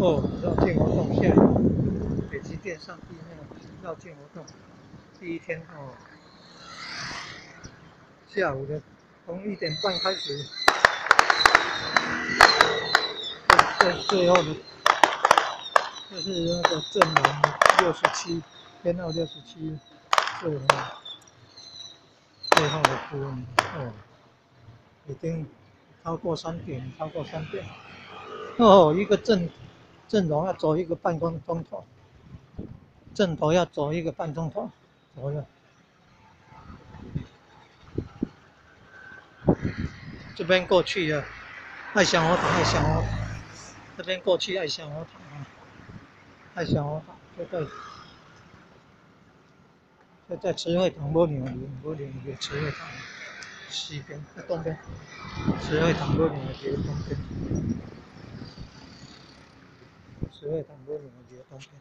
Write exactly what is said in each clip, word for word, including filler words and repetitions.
哦，绕境活动下雨，北极电上地那个绕境活动，第一天哦，下午的从一点半开始，最最后的，就是那个阵容六十七，编号六十七，最后最后的顾问哦，已经超过三点，超过三点。哦，一个阵阵容要走一个半钟钟头，阵头要走一个半钟头左右。这边过去了，爱香火塔，爱香火塔，这边过去爱香火塔啊，爱香火塔就在就在慈惠堂无两里，无两里慈惠堂西边，在东边，慈惠堂无两里东边。慈惠堂无两里东边，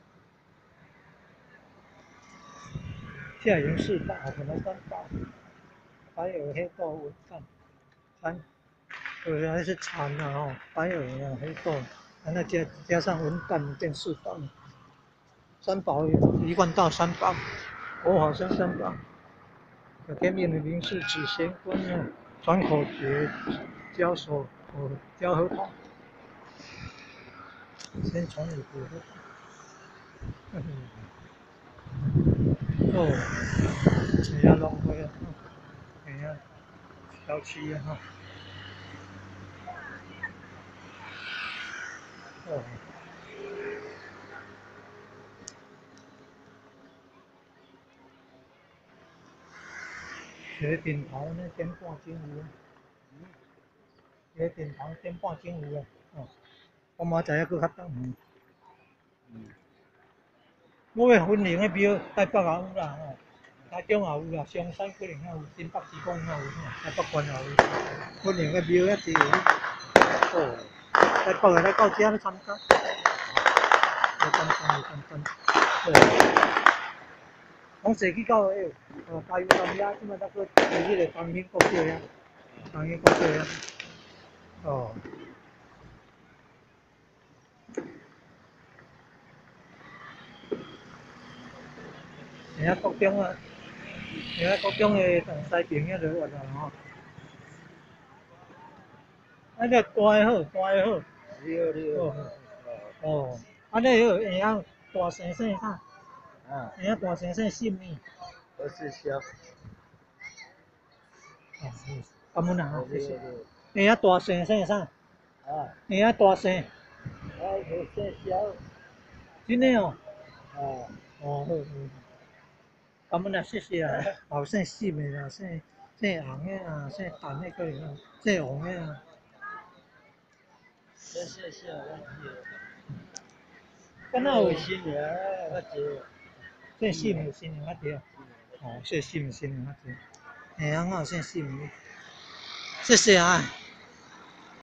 下营四宝，可能三宝，还有黑豆文旦，蚕，有还是蚕啊哦，还有呢黑豆，然后加加上文旦变四宝，三宝一贯道三宝，佛法僧三宝，有天命的灵士指贤观啊，传口诀，交手哦，交合法，先传你古合法。哦，你要弄回来，你要小气啊哈。哦，学顶头那点半钟有，学顶头点半钟有啊。哦，我嘛知影佫较重远。嗯，我的婚礼的庙台北也有啦吼，台中也有啦，松山可能也有，新北市公也有吼，台北县也有。婚礼的庙遐济个。哦，台北的来到遮咧参加，来参加来参加。哦。我坐去到迄个，哦，加油站遐，即摆才搁去迄个长兴国小遐，长兴国小遐。哦。现在国中啊，现在国中的同西边遐落来啦吼。啊，这大个好，大个好。你好，你好。哦。啊，你好，会晓大生姓啥？啊。会晓大生姓姓呢？我是小。哦，感恩啊，谢谢。会晓大生姓啥？啊。会晓大生。我是姓小。真的哦。哦。哦，好好。感恩啊，谢谢啊。后姓姓的啦，姓姓红的啊，姓陈的可能啊，姓黄的啊。谢谢谢，敢若有新年较济，姓姓的新年较济。哦，姓姓的新年较济。嘿，啊，我有姓姓的。谢谢啊。